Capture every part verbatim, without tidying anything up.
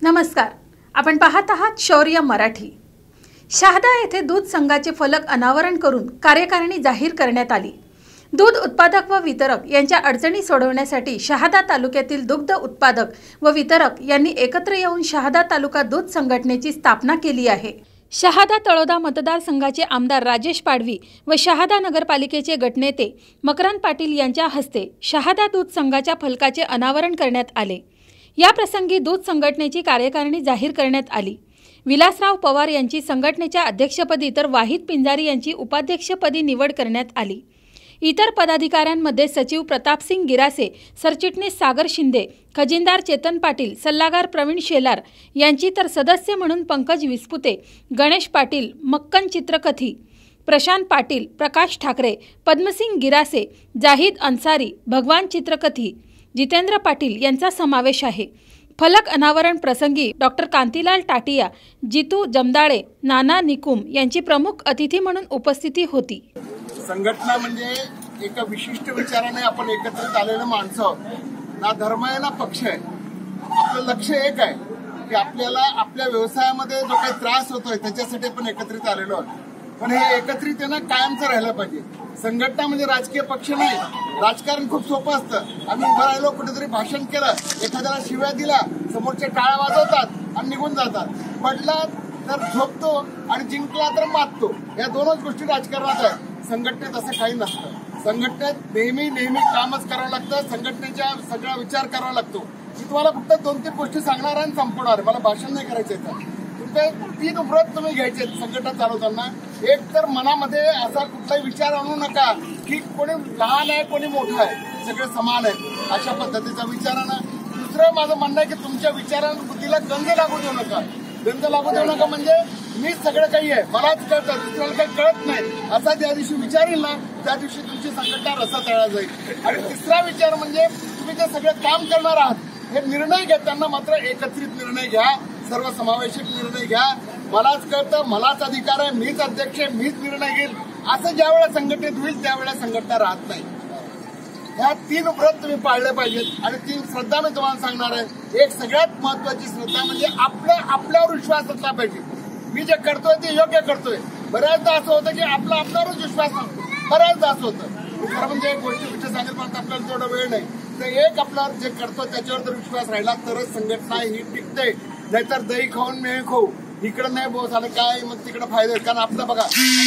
नमस्कार, आपण पाहत आहात शौर्य मराठी। शहादा येथे दूध संघाचे फलक अनावरण करून कार्यकारिणी जाहीर करण्यात आली। दूध उत्पादक व वितरक यांच्या अडचणी सोडवण्यासाठी शहादा तालुक्यातील दुग्ध उत्पादक व वितरक यांनी एकत्र येऊन शहादा तालुका दूध संघटनेची स्थापना केली आहे। शहादा तळोदा मतदारसंघाचे आमदार राजेश पाडवी व शहादा नगरपालिकेचे गटनेते मकरंद पाटील यांच्या हस्ते शहादा दूध संघाच्या फलकाचे अनावरण करण्यात आले। या प्रसंगी दूध संघटनेची कार्यकारिणी जाहीर करण्यात आली। विलासराव पवार यांची संघटनेच्या अध्यक्षपदी तर वाहिद पिंजारी यांची उपाध्यक्षपदी निवड करण्यात आली। इतर पदाधिकाऱ्यांमध्ये सचिव प्रतापसिंग गिरासे, सरचिटणीस सागर शिंदे, खजिनदार चेतन पाटील, सल्लागार प्रवीण शेलार यांची तर सदस्य म्हणून पंकज विस्पुते, गणेश पाटील, मक्कन चित्रकथी, प्रशांत पाटील, प्रकाश ठाकरे, पद्मसिंग गिरासे, जाहिद अन्सारी, भगवान चित्रकथी, जितेंद्र पाटील यांचा समावेश आहे। फलक अनावरण प्रसंगी डॉक्टर कांतीलाल टाटिया, जितू जमदाळे, नाना निकुम यांची प्रमुख अतिथी म्हणून उपस्थिती होती। संघटना म्हणजे एका विशिष्ट विचाराने आपण एकत्रित आलेले माणसं आहोत। ना धर्म आहे ना पक्ष आहे। आपलं लक्ष एक आहे की आपल्याला आपल्या व्यवसायामध्ये जो काही त्रास होतोय त्याच्यासाठी आपण एकत्रित आलेलो आहोत। पण हे एकत्रित येणं कायमचं राहिलं पाहिजे। संघटना म्हणजे राजकीय पक्ष नाही। राजकारण खूप सोपं असतं। आम्ही उभं राहिलो, कुठेतरी भाषण केलं, एखाद्याला शिव्या दिला, समोरचे टाळ्या वाजवतात आणि निघून जातात। पडला तर झोपतो आणि जिंकला तर माततो। या दोनच गोष्टी राजकारणात आहेत। संघटनेत असं काही नसतं। संघटनेत नेहमी नेहमी कामच करावं लागतं। संघटनेचा सगळा विचार करावा लागतो। मी तुम्हाला फक्त दोन तीन गोष्टी सांगणार आणि संपवणार, मला भाषण नाही करायचं आहे। तुमचे तीन व्रत तुम्ही घ्यायचे संघटना चालवताना। एक तर मनामध्ये असा कुठलाही विचार आणू नका की कोणी लहान आहे कोणी मोठं आहे, सगळे समान आहेत, अशा पद्धतीचा विचार आणा। दुसरं माझं म्हणणं आहे की तुमच्या विचारांना बुद्धीला गंज लागू देऊ नका। गंज लागू देऊ नका म्हणजे मी सगळं काही आहे, मलाच कळतं, दुसऱ्याला काही कळत नाही असा ज्या दिवशी विचार येईल ना त्या दिवशी तुमची संघटना रसा तळा जाईल। आणि तिसरा विचार म्हणजे तुम्ही जे सगळं काम करणार आहात हे निर्णय घेताना मात्र एकत्रित निर्णय घ्या, सर्वसमावेशक निर्णय घ्या। मलाच कळतं, मलाच अधिकार आहे, मीच अध्यक्ष आहे, मीच निर्णय घेईल असं ज्या वेळेला संघटनेत होईल त्यावेळेला संघटना राहत नाही। ह्या तीन व्रत तुम्ही पाळले पाहिजेत। आणि तीन श्रद्धा मी तुम्हाला सांगणार आहे। एक सगळ्यात महत्वाची श्रद्धा म्हणजे आपलं आपल्यावर विश्वास असला पाहिजे। मी जे करतोय ते योग्य करतोय। बऱ्याचदा असं होतं की आपला आपल्यावरच विश्वास नसतो, बऱ्याचदा असं होतं। खरं म्हणजे एक गोष्ट विषय सांगेल पण आपल्याला तेवढा वेळ नाही। तर एक आपल्यावर जे करतो त्याच्यावर जर विश्वास राहिला तरच संघटना ही टिकते। नाहीतर दही खाऊन मेळ खाऊ, इकडं नाही बोस आलं काय मग तिकडे फायदा आहे। कारण आपलं बघा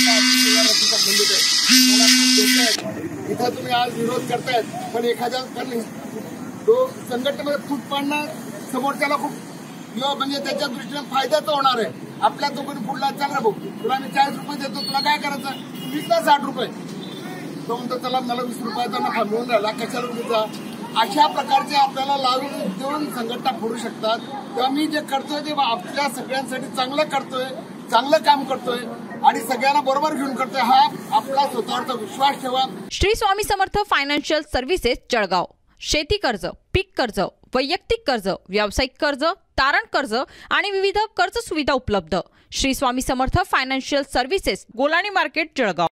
इथं तुम्ही आज विरोध करतायत पण एखाद्या तो संघटनेमध्ये फूट पाडणं समोरच्याला खूप म्हणजे त्याच्या दृष्टीने फायद्याचं होणार आहे। आपल्या तो कोणी पुढला चालला भाऊ तुला मी चाळीस रुपये देतो, तुला काय करायचं, वीस ना साठ रुपये, तो म्हणतो चला मला वीस रुपयाचा नफा मिळून राहिला, कशाला रुपयाचा। अशा प्रकारचे आपल्याला लावून देऊन संघटना फोडू शकतात। तेव्हा मी जे करतोय ते आपल्या सगळ्यांसाठी चांगलं करतोय, चांगलं काम करतोय आणि सगळ्यांना बरोबर घेऊन करतोय। हा आपला स्वतःवरचा विश्वास ठेवा। Shri Swami Samarth financial services Jalgaon. शेती कर्ज, पीक कर्ज, वैयक्तिक कर्ज, व्यावसायिक कर्ज, तारण कर्ज आणि विविध कर्ज सुविधा उपलब्ध। Shri Swami Samarth financial services, Golani market, Jalgaon.